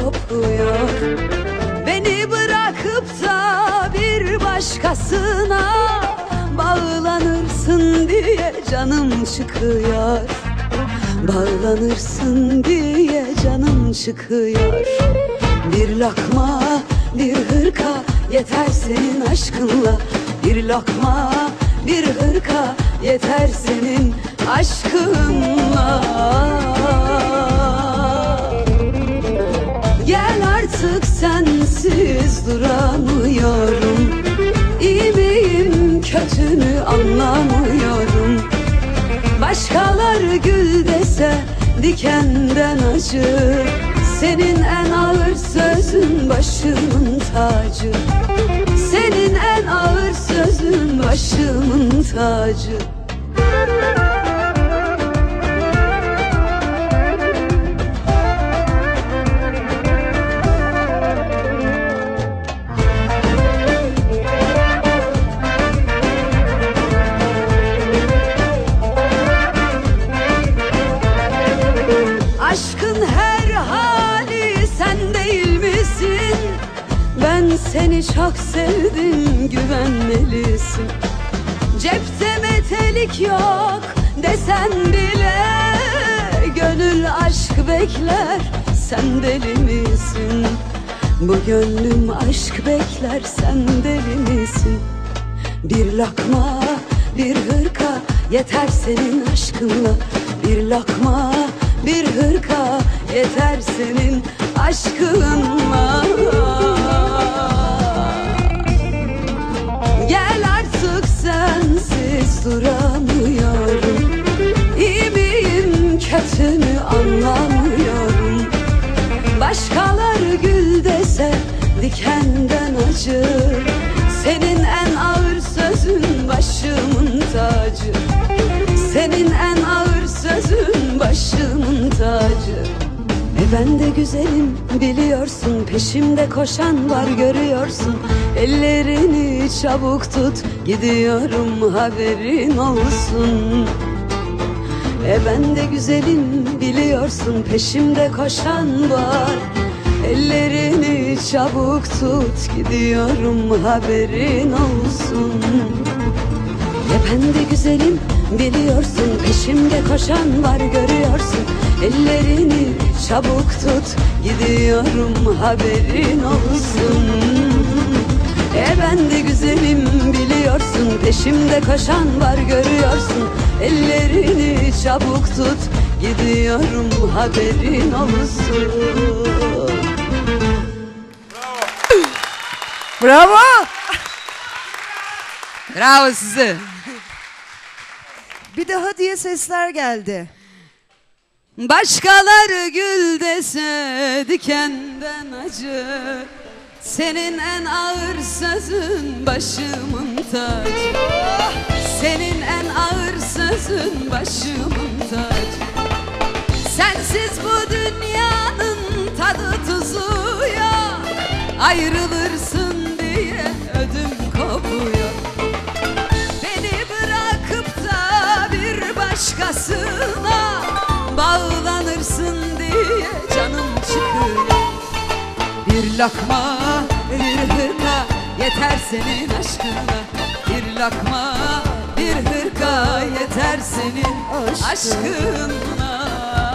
kopuyor. Beni bırakıp da bir başkasına bağlanırsın diye canım çıkıyor. Bağlanırsın diye canım çıkıyor. Bir lokma, bir hırka yeter senin aşkınla. Bir lokma, bir hırka yeter senin aşkınla. Gel artık, sensiz duramıyorum. İyi miyim, kötü mü anlamıyorum. Başkaları gül dese dikenden acı. Senin en ağır sözün başımın tacı. Senin en ağır sözün başımın tacı. Aşkın her hali sen değil misin? Ben seni çok sevdim, güvenmelisin. Cepte metelik yok desen bile, gönül aşk bekler, sen deli misin? Bu gönlüm aşk bekler, sen deli misin? Bir lokma, bir hırka yeter senin aşkınla. Bir lokma, bir hırka yeter senin aşkınla. Gel artık, sensiz duramıyorum. İyi miyim, kötü mü anlamıyorum. Başkaları gül dese dikenden acı. Senin en ağır sözün başımın tacı. Senin en ağır sözün başımın tacı. Ben de güzelim biliyorsun, peşimde koşan var görüyorsun. Ellerini çabuk tut, gidiyorum haberin olsun. Ben de güzelim biliyorsun, peşimde koşan var. Ellerini çabuk tut, gidiyorum haberin olsun. Ben de güzelim biliyorsun, peşimde koşan var görüyorsun. Ellerini çabuk tut, gidiyorum haberin olsun. Ben de güzelim biliyorsun, peşimde koşan var görüyorsun. Ellerini çabuk tut, gidiyorum haberin olsun. Bravo. Bravo size. Bir daha diye sesler geldi. Başkaları gül dese dikenden acı. Senin en ağır sözün başımın tacı. Senin en ağır sözün başımın tacı. Sensiz bu dünyanın tadı tuzu yok. Ayrılırsın diye ödüm kopuyor. Beni bırakıp da bir başkasına bağlanırsın diye canım çıkıyor. Bir lokma, bir hırka yeter senin aşkınla. Bir lokma, bir hırka yeter senin aşkınla.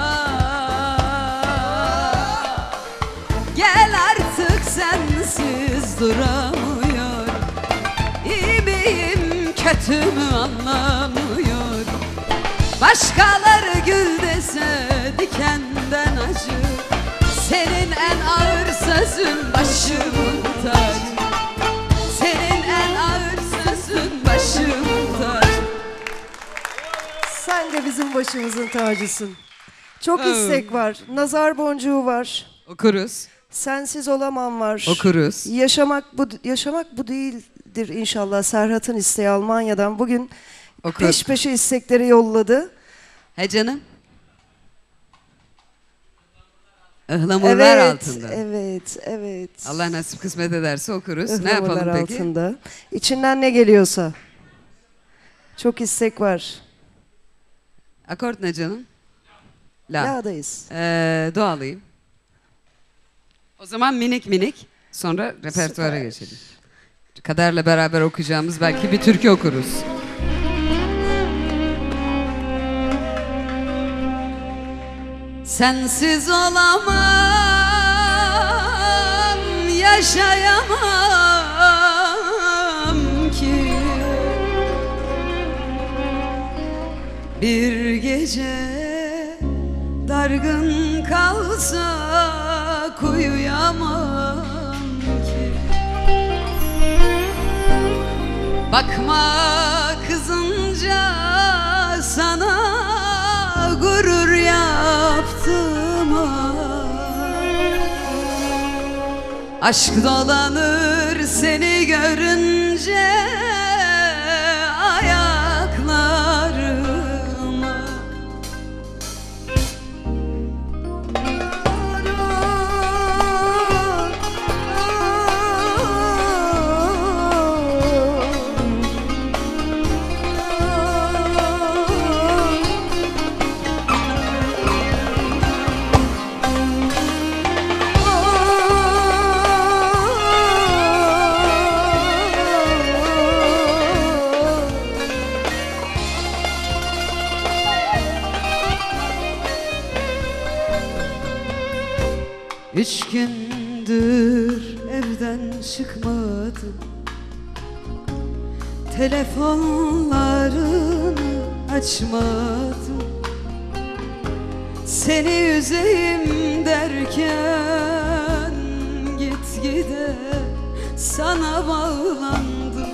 Gel artık, sensiz duramıyorum. İyi miyim, kötü mü anlamıyorum. Başkaları gül dese dikenden acı. Senin en ağır sözün başımın tacı. Senin en ağır sözün başımın tacı. Sen de bizim başımızın tacısın. Çok istek var. Nazar boncuğu var. Okuruz. Sensiz olamam var. Okuruz. Yaşamak bu değildir inşallah. Serhat'ın isteği Almanya'dan. Bugün Okur. peş peşe istekleri yolladı. He canım. Ihlamurlar altında. Evet. Allah nasip kısmet ederse okuruz. Ne yapalım Ihlamurlar peki? altında. İçinden ne geliyorsa. Çok istek var. Akort ne canım? La. La'dayız. Do alayım. O zaman minik minik, sonra repertuara Süper. geçelim. Kaderle beraber okuyacağımız belki bir türkü okuruz. Sensiz olamam, yaşayamam ki. Bir gece dargın kalsak uyuyamam ki. Bakma kızınca sana gurur yaptım aşk dolanır seni görünce ayaklarıma. Üç gündür evden çıkmadım, telefonlarını açmadım. Seni üzeyim derken gitgide sana bağlandım.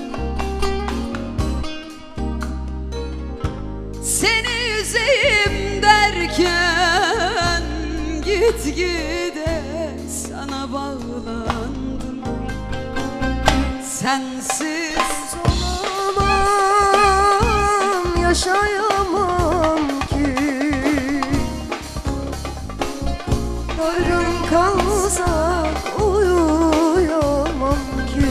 Seni üzeyim derken gitgide sana bağlandım. Sensiz olamam, yaşayamam ki. Yarın kalsak uyuyamam ki.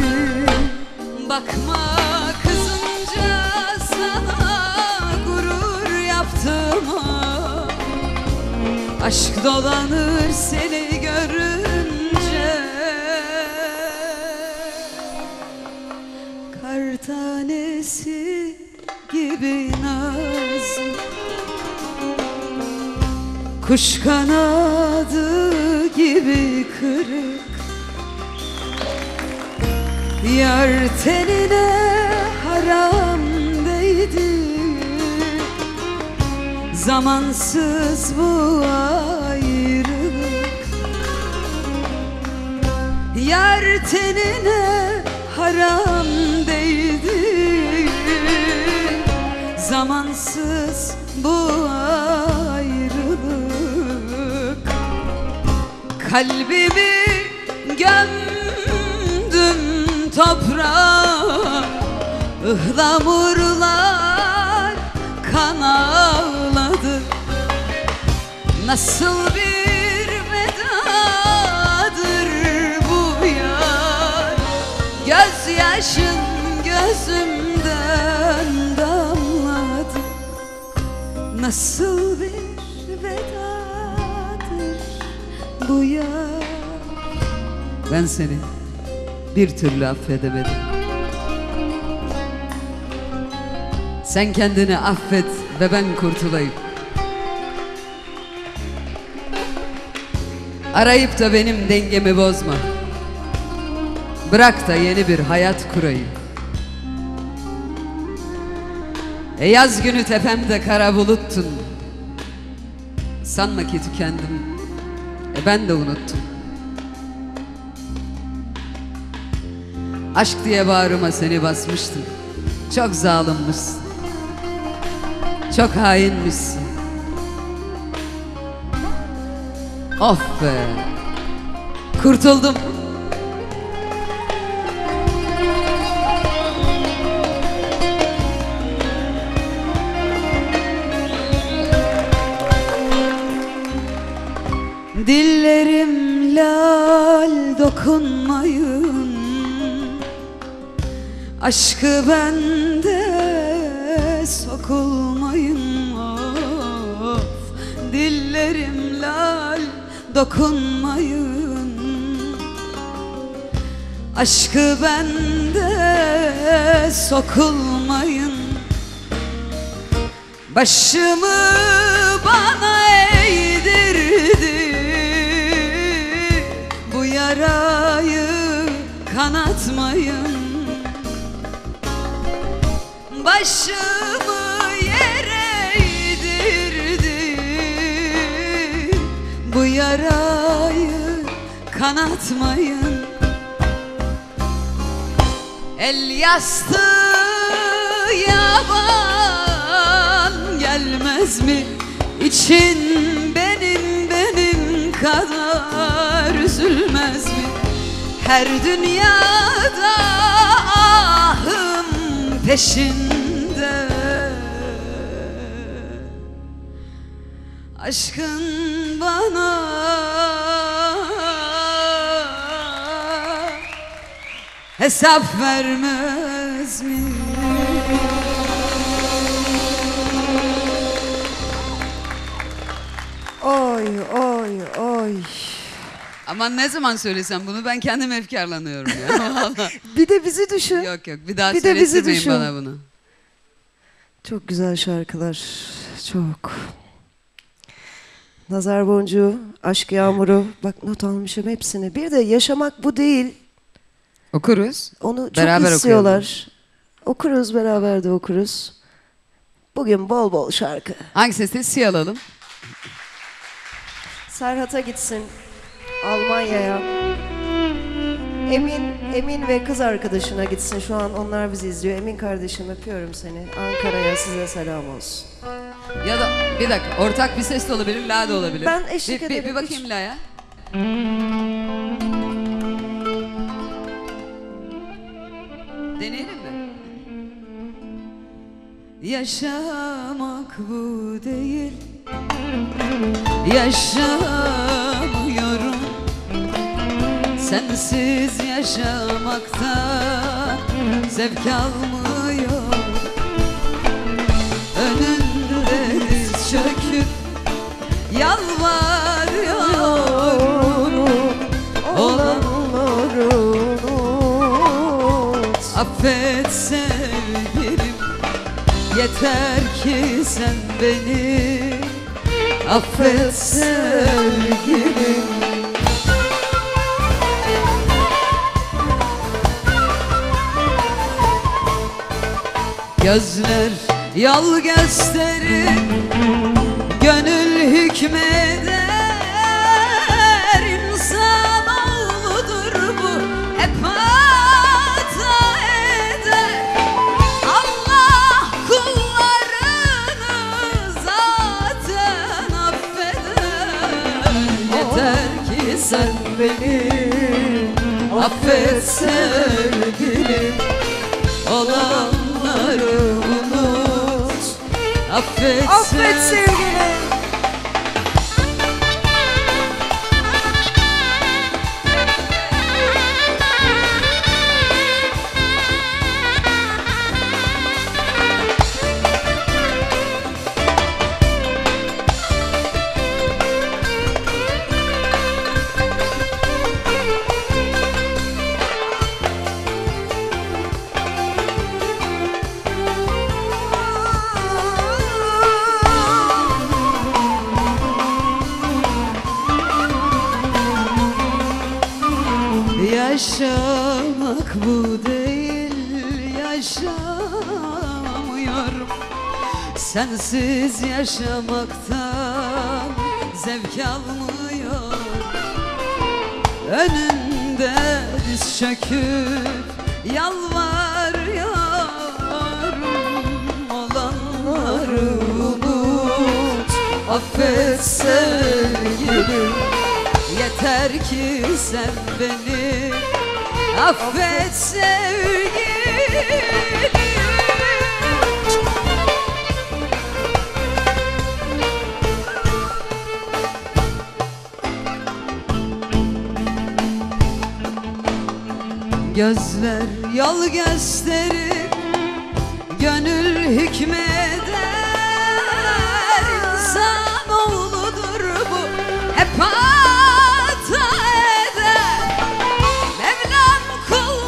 Bakma kızınca sana gurur yaptım aşk dolanır seni görünce. Kar tanesi gibi nazik, kuş kanadı gibi kırık. Yar tenine haram değdi, zamansız bu ayrılık. Yar tenine haram değdi, zamansız bu ayrılık. Kalbimi gömdüm toprağa, ıhlamurlar kan ağladı. Nasıl bir vedadır bu yar, gözyaşın gözümden damladı. Nasıl bir vedadır bu yar. Ben seni bir türlü affedemedim. Sen kendini affet ve ben kurtulayım. Arayıp da benim dengemi bozma. Bırak da yeni bir hayat kurayım. Yaz günü tepemde kara buluttun. Sanma ki tükendim. Ben de unuttum. Aşk diye bağrıma seni basmıştım. Çok zalimmişsin, çok hainmişsin. Of be, kurtuldum. Dillerim lal dokunmayın, aşkı bende sokulmayın. Of, dillerim lal dokunmayın, Aşkı bende sokulmayın, başımı bana eğdirdi. Bu yarayı kanatmayın, başımı yere eğdirdi. Bu yarayı kanatmayın. El yastığı yaban gelmez mi? İçin benim kadar üzülmez mi? Her dünyada ahım peşinde, aşkın bana hesap vermez mi? Oy oy oy. Ama ne zaman söylesem bunu ben kendim efkarlanıyorum ya. Vallahi. Bir de bizi düşün. Yok bir daha Bir de bizi söyletirmeyin düşün. bana bunu. Çok güzel şarkılar. Çok. Nazar Boncuğu, Aşk Yağmuru. Bak not almışım hepsini. Bir de Yaşamak Bu Değil. Okuruz. Onu çok Beraber istiyorlar. Okuruz, beraber de okuruz. Bugün bol bol şarkı. Hangi sesi alalım? Serhat'a gitsin. Almanya'ya. Emin ve kız arkadaşına gitsin. Şu an onlar bizi izliyor. Emin kardeşim, öpüyorum seni. Ankara'ya size selam olsun. Ya da bir dakika, ortak bir ses de olabilir, la da olabilir. Ben eşlik bir ederim. bakayım la'ya. Deneyelim mi? Yaşamak bu değil, yaşamıyorum. Sensiz yaşamaktan zevk almıyor. Önünde diz çöküp yalvarıyorum. Olanları unut. Affet sevgilim, yeter ki sen beni affet sevgilim. Gözler yol gösterir, gönül hükmeder. İnsanoğludur bu, hep hata eder. Allah kullarını zaten affeder. Yeter ki sen beni affet sevgilim. Olanları unut, affet sevgilim. Yaşamak bu değil, yaşamıyorum. Sensiz yaşamaktan zevk almıyor. Önünde diz çöküp yalvarıyorum. Olanları unut, affet sevgilim. Yeter ki sen beni affet sevgilim. Gözler yol gösterir, gönül hükmeder. İnsanoğludur bu, hep hata eder. Mevlam kul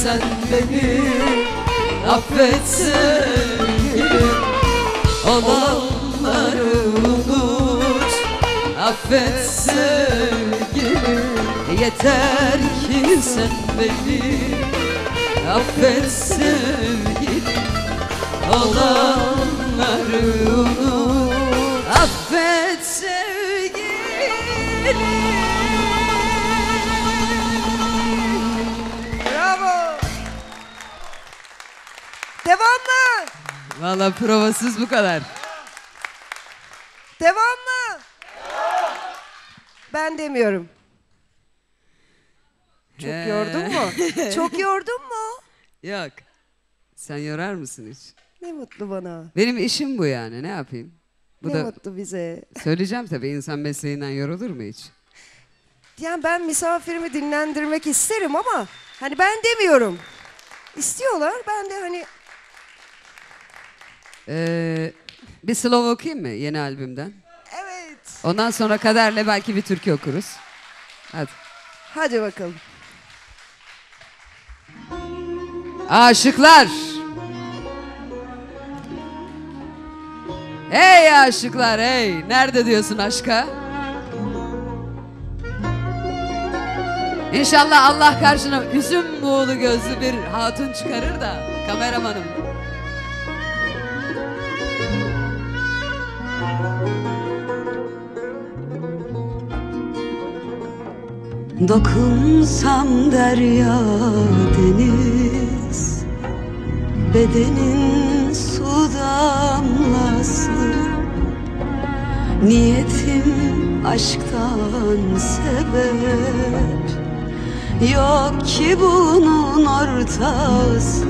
sen beni affet sevgilim. Olanları unut, affet sevgilim. Yeter ki sen beni affet sevgilim. Olanları unut, affet sevgilim. Bravo. Devam mı? Valla provasız bu kadar. Devam mı? Ben demiyorum. Çok yordun mu? Çok yordun mu? Yok. Sen yorar mısın hiç? Ne mutlu bana. Benim işim bu yani, ne yapayım? Bu Ne da mutlu bize. söyleyeceğim tabii, insan mesleğinden yorulur mu hiç? Yani ben misafirimi dinlendirmek isterim ama hani ben demiyorum. İstiyorlar, ben de hani Bir slow okuyayım mı yeni albümden? evet. Ondan sonra Kader'le belki bir türkü okuruz. Hadi. Hadi bakalım. Aşıklar! Hey aşıklar hey! Nerede diyorsun aşka? İnşallah Allah karşına üzüm buğulu gözlü bir hatun çıkarır da kameramanım. Dokunsam derya deniz, bedenin su damlası. Niyetim aşktan sebep, yok ki bunun ortası.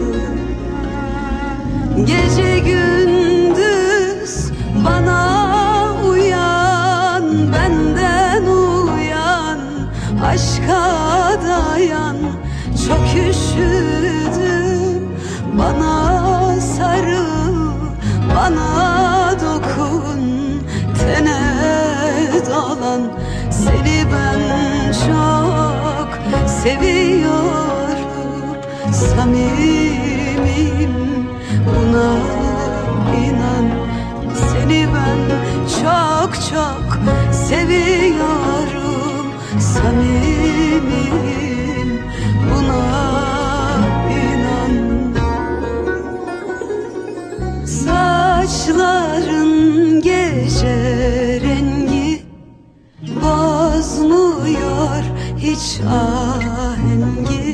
Gece gündüz bana uyan, benden uyan, aşka dayan. Çok üşüdüm, bana sarıl, bana dokun, tene dolan. Seni ben çok seviyorum, samimiyim, buna inan. Seni ben çok çok seviyorum, samimiyim, buna inan. Saçların gece rengi bozmuyor hiç ahengi.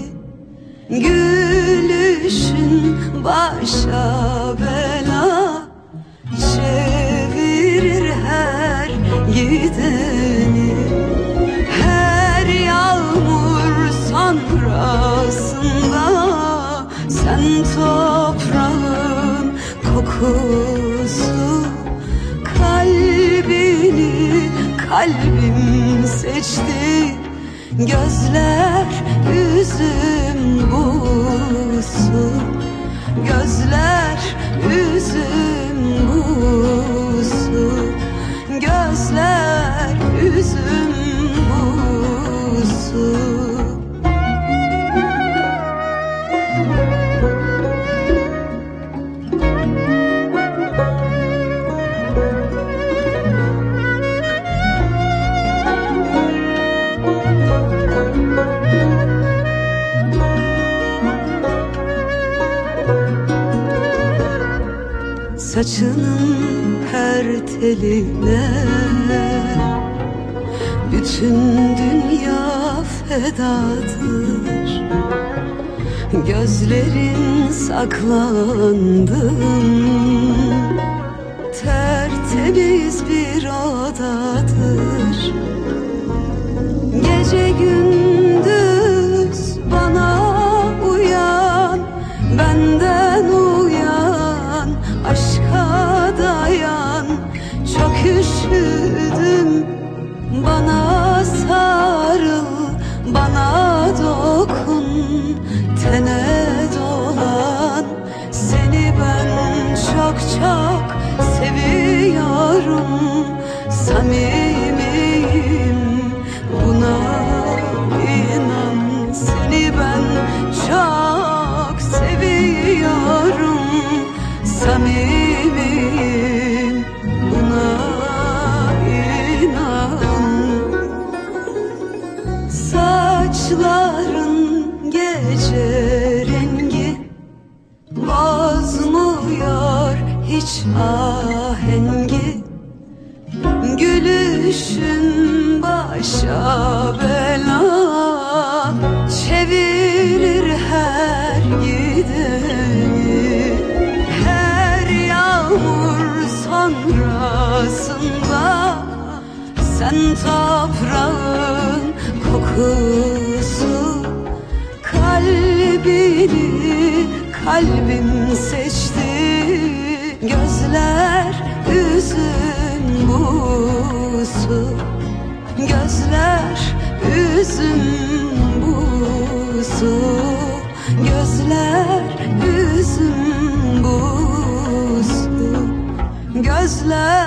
Gülüşün başa bela, çevirir her gideni. Her yağmur sonrasında sen toprağın kokusu. Kalbini kalbim seçti, gözler üzüm buğusu. Gözler üzüm buğusu, gözler üzüm buğusu. Saçının her teline bütün dünya fedadır. Gözlerin saklandım, tertemiz bir odadır. Gece gündüz bana uyan, benden uyan, aşka dayan. Çok üşüdüm, bana sarıl, bana dokun, tene dolan. Seni ben çok çok seviyorum, samimiyim, buna inan. Seni ben çok ahengi, gülüşün başa bela, çevirir her gideni. Her yağmur sonrasında sen toprağın kokusu, kalbini kalbim seçti. Gözler üzüm buğusu, gözler üzüm buğusu, gözler üzüm buğusu, gözler